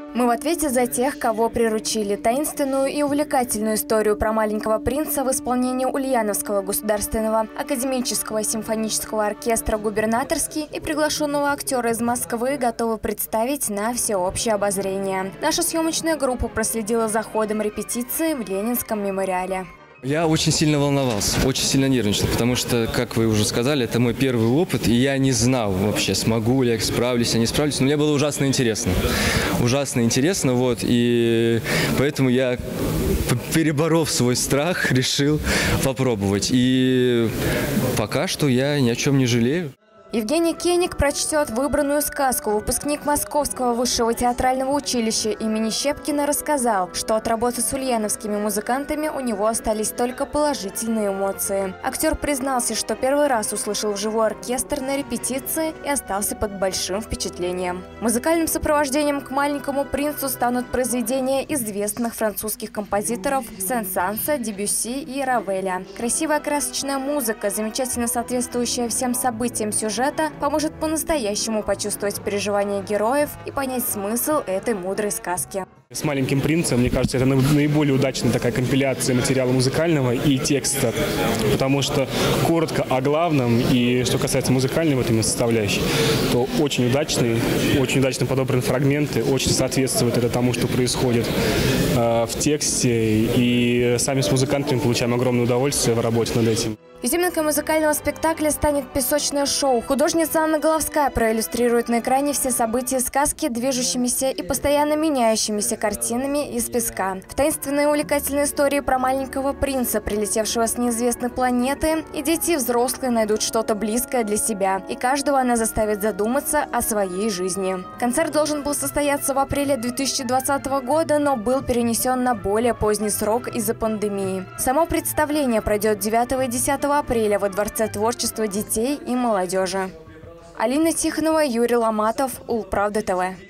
Мы в ответе за тех, кого приручили. Таинственную и увлекательную историю про маленького принца в исполнении Ульяновского государственного академического симфонического оркестра «Губернаторский» и приглашенного актера из Москвы готовы представить на всеобщее обозрение. Наша съемочная группа проследила за ходом репетиции в Ленинском мемориале. Я очень сильно волновался, очень сильно нервничал, потому что, как вы уже сказали, это мой первый опыт, и я не знал вообще, смогу ли я, справлюсь, я не справлюсь, но мне было ужасно интересно, вот, и поэтому я, переборов свой страх, решил попробовать, и пока что я ни о чем не жалею. Евгений Кеник прочтет выбранную сказку. Выпускник Московского высшего театрального училища имени Щепкина рассказал, что от работы с ульяновскими музыкантами у него остались только положительные эмоции. Актер признался, что первый раз услышал вживую оркестр на репетиции и остался под большим впечатлением. Музыкальным сопровождением к «Маленькому принцу» станут произведения известных французских композиторов Сен-Санса, Дебюсси и Равеля. Красивая красочная музыка, замечательно соответствующая всем событиям сюжета, поможет по-настоящему почувствовать переживания героев и понять смысл этой мудрой сказки. С «Маленьким принцем», мне кажется, это наиболее удачная такая компиляция материала музыкального и текста, потому что коротко о главном, и что касается музыкальной вот именно составляющей, то очень удачно подобраны фрагменты, очень соответствует это тому, что происходит в тексте, и сами с музыкантами получаем огромное удовольствие в работе над этим. Изюминкой музыкального спектакля станет песочное шоу. Художница Анна Головская проиллюстрирует на экране все события сказки движущимися и постоянно меняющимися картинами из песка. В таинственной и увлекательной истории про маленького принца, прилетевшего с неизвестной планеты, и дети, и взрослые найдут что-то близкое для себя. И каждого она заставит задуматься о своей жизни. Концерт должен был состояться в апреле 2020 года, но был перенесен на более поздний срок из-за пандемии. Само представление пройдет 9 и 10 апреля во Дворце творчества детей и молодежи. Алина Тихонова, Юрий Ломатов, Улправда ТВ.